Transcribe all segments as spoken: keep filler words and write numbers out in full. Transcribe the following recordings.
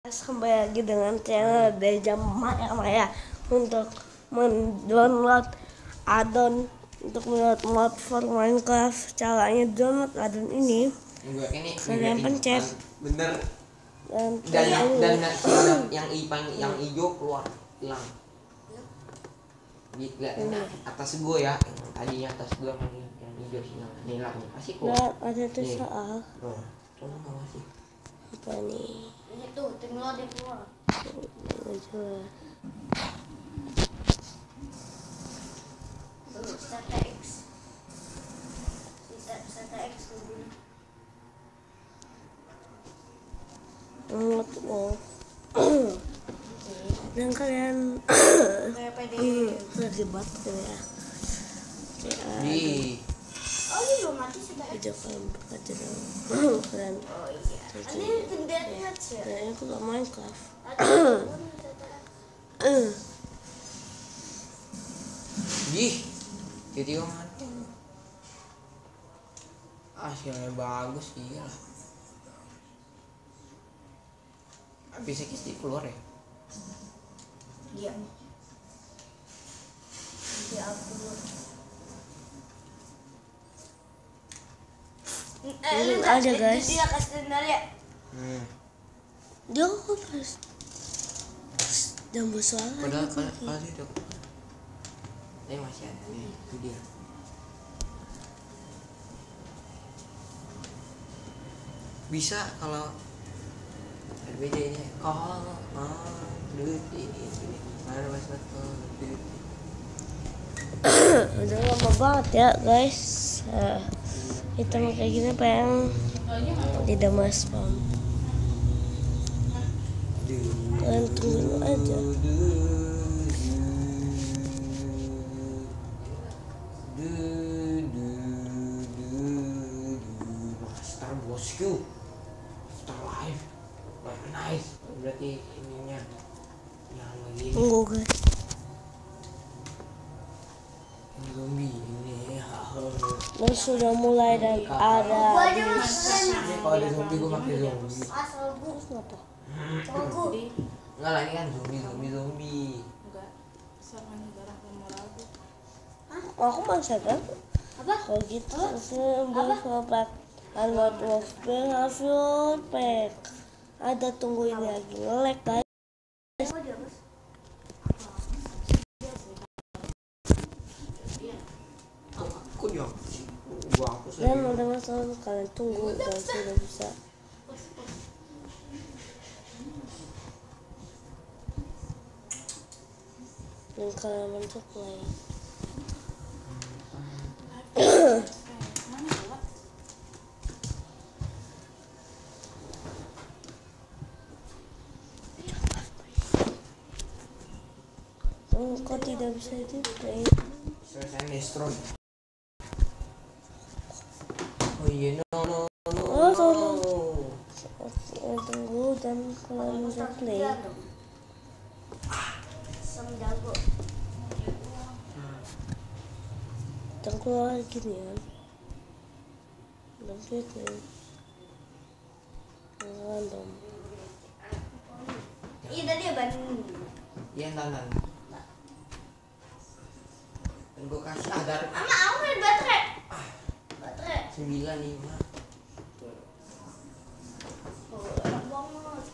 Kembali lagi dengan channel Deja Maya Maya untuk mendownload addon untuk mendownload mod for Minecraft. Caranya download addon ini, enggak, ini kalian pencet bener dan dan yang dan yang yang ipang yang hijau keluar hilang. Lihat ini atas gua ya, yang tadinya atas gua yang yang hijau hilang, hilang masih keluar. Nah, ada tuh soal. Oh, coba nggak masih. Apa nih? Ini tuh tinggal di keluar. Coba. Seta X. Seta X dulu. Download wow. Dan kalian Kayak P D. lagi batu ya. Di Oh, ini belum mati sudah. Video kalian bekerja dong. Kalian. Oh iya. Ini tinggal match ya. Nah, ini aku gak Minecraft. Ih, video mati. Hasilnya bagus iya lah. Habis ini keluar ya? Iya. Di upload. Ini ada guys. Dia kasih tanda ya. Hmm. Dia kok pas jambu suara. Padahal padahal itu. Eh masih ada nih, itu dia. Bisa kalau R B D nya kalau ah duit ini ini mana mas betul duit. Udah lama banget ya guys. Uh, hitam kayak gini pengen tidak mas spam. Kalian tunggu dulu aja. Master bosku, Star Life, Life nice. Berarti ininya yang begini. Tunggu guys. Ini zombie ini. Dan sudah mulai dan ada. Ini kalau ada zombie gue pakai zombie. Asal bu. Apa? Coba Enggak lah, ini kan zombie zombie zombie. Enggak, misalkan darah moral tuh. Aku masih kan? apa? Kalau gitu sebelum pack unload workbench hasil pack. Ada tunggu ini lagi nge-lag guys. Oh, dia bos. Kok dia sih? Gua hapus Dan lagi. ada masalah kalian tunggu dan sudah bisa. Dan kalian mencet play. Eh, mana coba? Oh, kok tidak bisa di play? Selesai destroy. Oh iya no no no. Oh, no. tunggu. Oke, tunggu dan kalian mencet play. Sama jago. Dan keluar gini ya. Dan gitu. Random. Iya tadi ya ban. Iya tanan. Dan gua kasih ah dari Mama, aku main baterai. Baterai. sembilan lima. Oh, enak banget.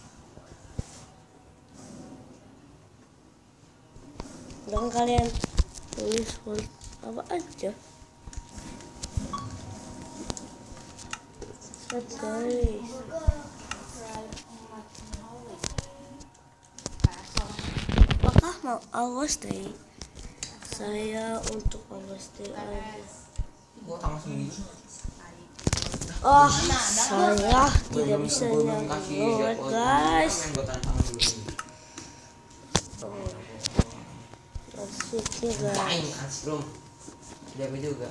Dan kalian tulis word apa aja. Set guys. Apakah mau awas deh? Saya untuk awas deh aja. Gua tanggal sembilan. Oh, saya tidak bisa nyampe guys. Gua tanggal dulu. Oh, maksudnya Main guys. kan belum. Udah apa juga.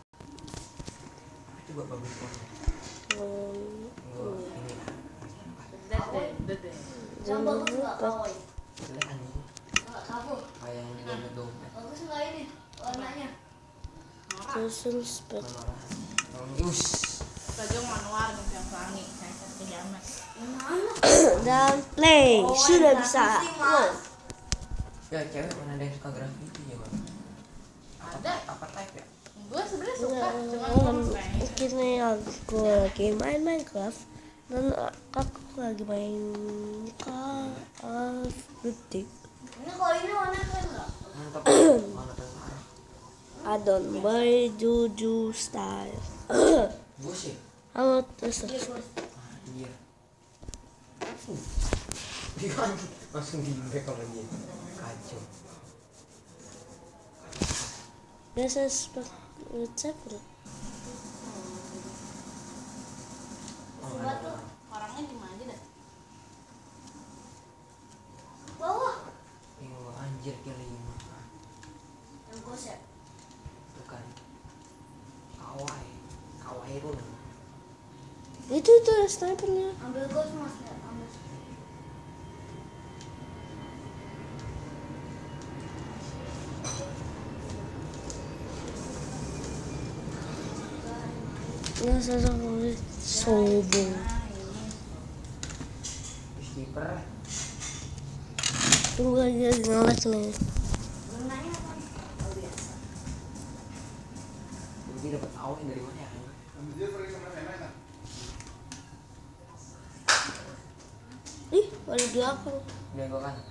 Coba bagus banget. Hmm, Gua ini. Dede, dede. Yang bagus nggak kawan? Lihat anjing. Nggak kabur. Kayak yang di dompet dompet. Bagus nggak ini warnanya? susun spek. Us. Kajong manual yang pelangi, saya kiamat. Yang mana? dan play. Oh, Sudah yang bisa. grafiti, Mas. Ya cewek mana ada yang suka graffiti ya bang? Ada. Apa type ya? Gue sebenarnya suka, cuma Dan gue pengen. kini aku lagi main Minecraft dan aku lagi main Call of Duty. Ini kalau ini warna keren nggak? Mantap. Mana tentara? Adon by Juju Style. Gue sih. Halo terus. Ah, iya. Uh. Dia kan langsung di back sama dia. Kacau. Biasa seperti seperti Oh, Batu. Orangnya di mana aja dah? Bawah. Iya, anjir kira lima. Yang kosep. Bukan. Kawai. Kawai run. itu itu snipernya. Ambil gos mas ya. Ambil. Ya saya boleh sombong. Skipper. Tunggu aja ngelag nih. Warnanya apa? Oh biasa. Dia dapat awet dari mana ya? Ih, ada di belakang. Dia gua kan.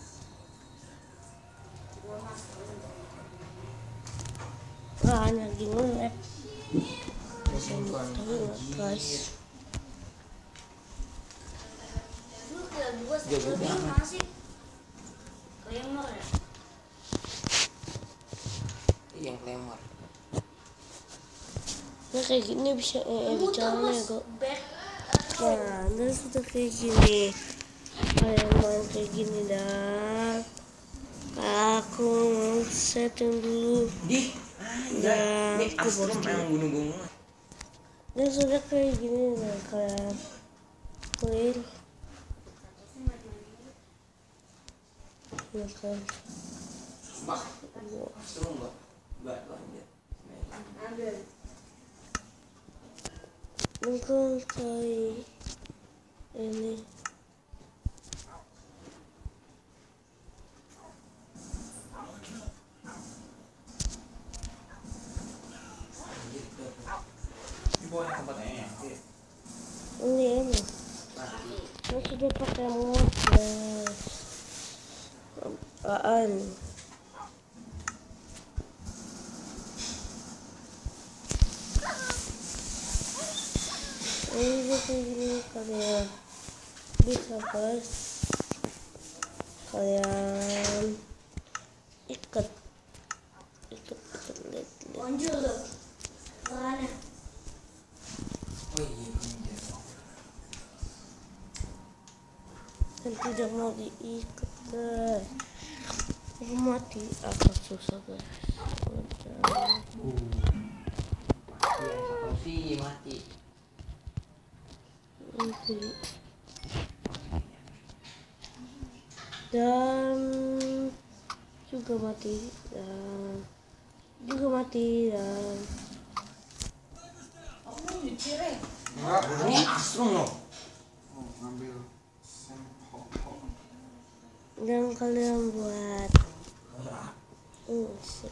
Gua mas. Ah, hanya gini nih. Bukan. Tapi nggak guys. Lu kira dua Dia lebih gua. masih. Lemur ya. Yang lemar. Nah kayak gini bisa eh Muter bicaranya mas. kok. Back. Nah, terus udah kayak gini. Kayak main kayak gini dah. Aku setting dulu. Di. Nah, Ini aku astrum bosan. yang gunung-gunung. Dan sudah kayak gini nah kayak clear. Ya kan. Mbak. Astrum mbak. Mbak lanjut. Ambil. Mungkin kayak ini. Di bawah tempatnya ya. Ini ini. Saya sudah pakai mod guys. Apaan? Ini kayak gini kalian bisa guys. Kalian ikat ikat ikat lihat lihat. Bonjol tuh. Warnanya. Oh iya. Dan tidak mau diikat guys. Aku mati agak susah guys. Udah. Iya, satu sih mati. Ini. Dan juga mati dan juga mati dan Aku mau nyuci Re. Enggak, ini astrum loh. Oh, ngambil sampel. dan kalian buat uh, sip.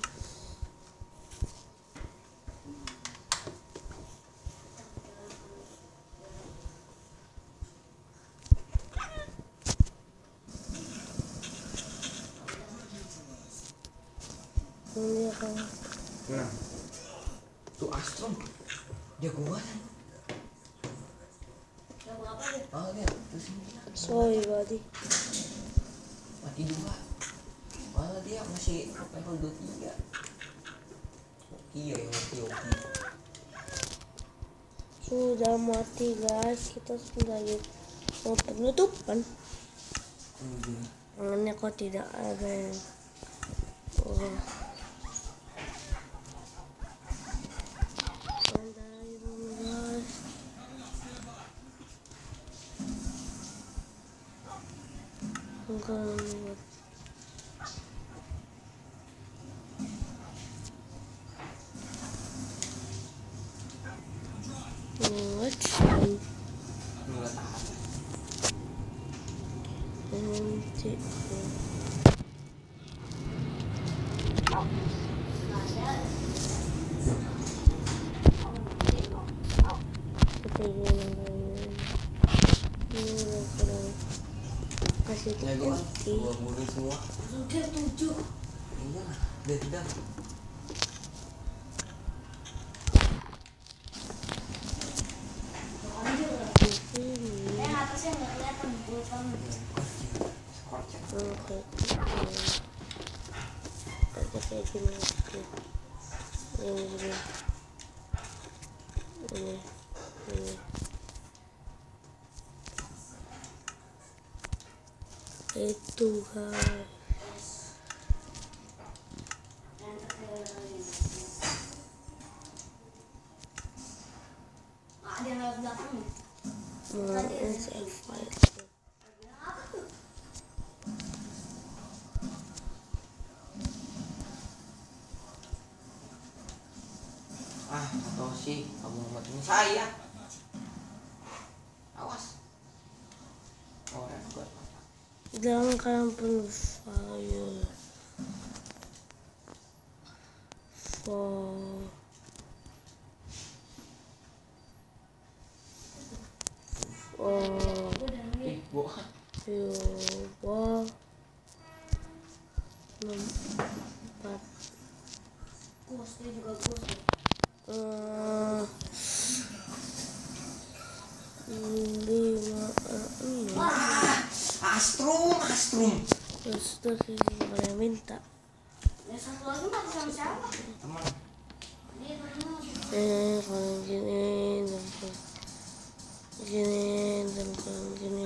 Ini kan Nah. Tuh astrum. Dia kuat kan? Yang berapa deh? Oh, dia terus ini. sorry buddy. Mati dua. Malah dia masih level dua puluh tiga. Iya yang mati Yogi. Sudah mati guys, kita sudah lagi mau penutupan. Tangannya kok tidak ada yang oh. Santai dulu guys. Enggak buat buat Nggak tahan. nanti kasih Ya gua nanti gua mundur semua. Sudah tujuh. Iya lah, dendam. Eh atasnya nggak kelihatan bukan. Skornya. oke ada kayak gini oke ini gini ini ini itu guys. Ada yang lewat belakangnya. Mau install file Ah, atau sih kamu ngomongin saya. Awas. Oh, ya, gua. jangan kalian perlu file for for Ih, gua. coba empat Gus dia juga gus. eh lima enam Astrum, astrum. terus terus yang kalian minta Ya satu lagi mati sama siapa? Teman. Dia temennya. eh kalian gini dan kalian gini dan kalian gini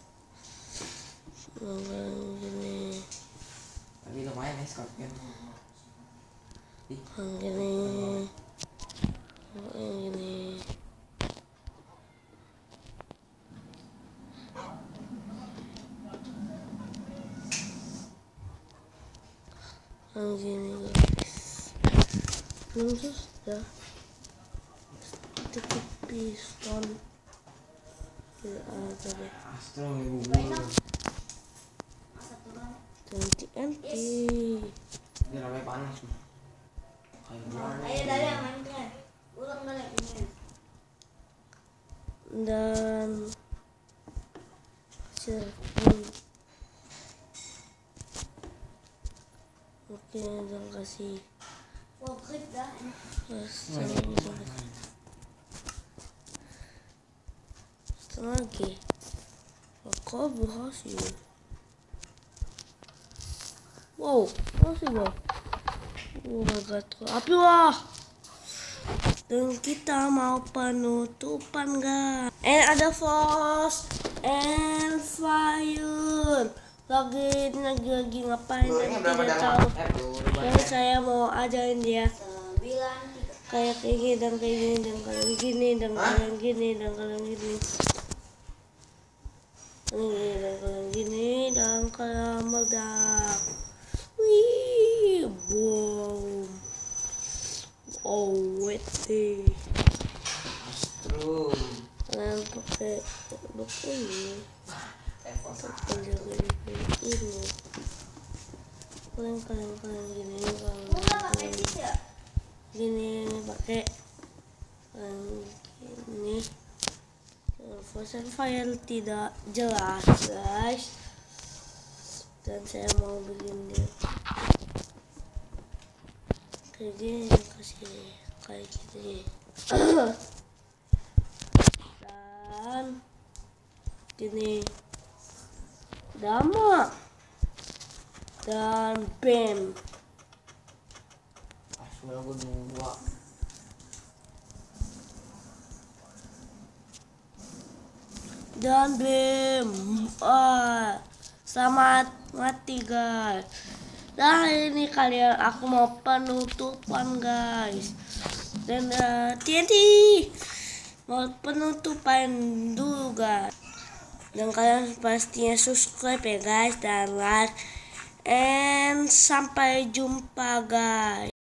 dan kalian gini Tapi lumayan ya Scorpion. Ih, kalian gini kalian gini kalian gini guys belum sudah titik piston tidak ada deh astrum ibu gua. Satu lagi. dan T N T Ini namanya panas. Kayak gimana? Ayo dari yang main ulang dari ini. dan circle oke dan kasih Full clip dah. satu lagi kok berhasil wow berhasil wow oh my god api wah dan kita mau penutupan guys and ada force and fire lagi lagi lagi ngapain dan tidak tahu dan saya mau ajarin dia Sembilan tiga. kayak gini dan kayak gini dan kalian gini dan kalian gini dan kalian gini ini dan kalian gini dan kalian meledak wih boom oh wait deh Astrum. kalian pakai buku ini untuk penjaga ini kalian kalian kalian gini kalian Enggak pakai kalian cis ya? gini pakai kalian gini Force and Fire tidak jelas guys dan saya mau bikin dia kayak gini kasih kayak gini dan gini dama dan bam Astrum gua dua. dan bam ah selamat mati guys dan hari ini kalian aku mau penutupan guys dan uh, T N T mau penutupan dulu guys dan kalian pastinya subscribe ya guys dan like and sampai jumpa guys.